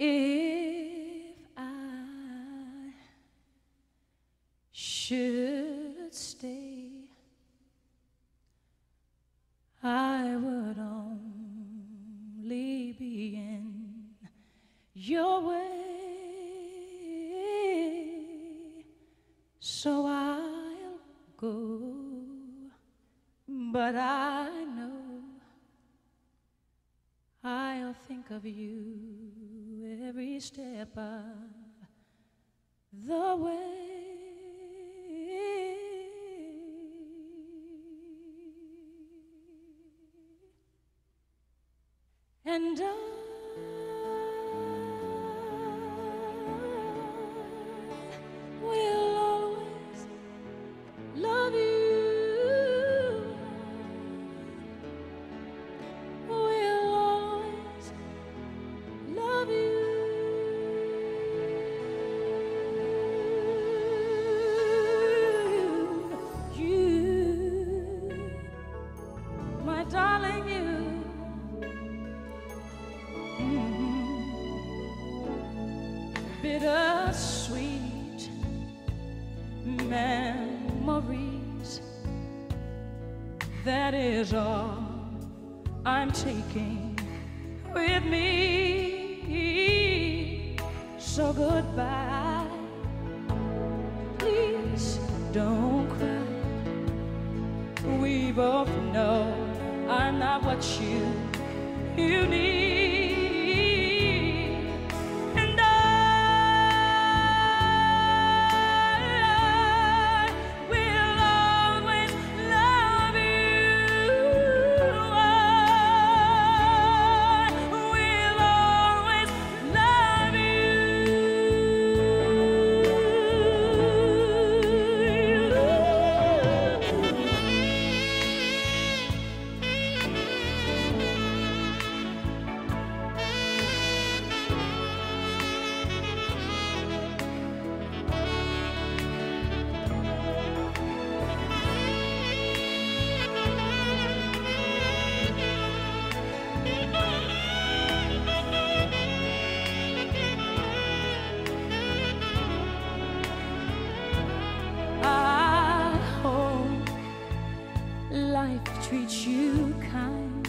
If I should stay, I would only be in your way, so I'll go, but I know I'll think of you every step of the way. And I will always love you. Will always love you. You, my darling, you. Bittersweet memories, that is all I'm taking with me. So goodbye, please don't cry. We both know I'm not what you need. Life treats you kind,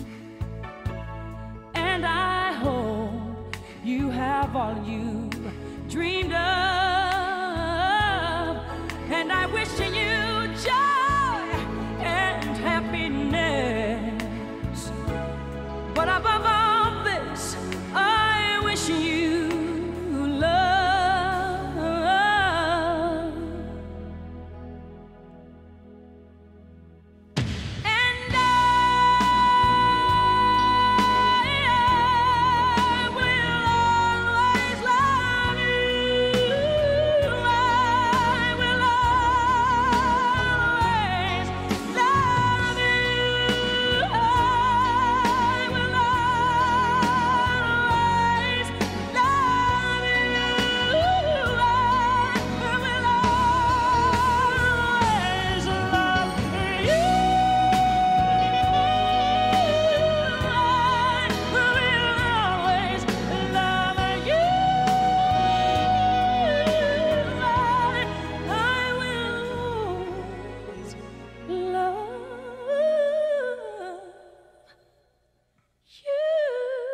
and I hope you have all you dreamed of, and I wish you joy and happiness, but above all this, I wish you love.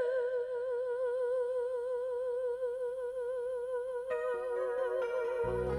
You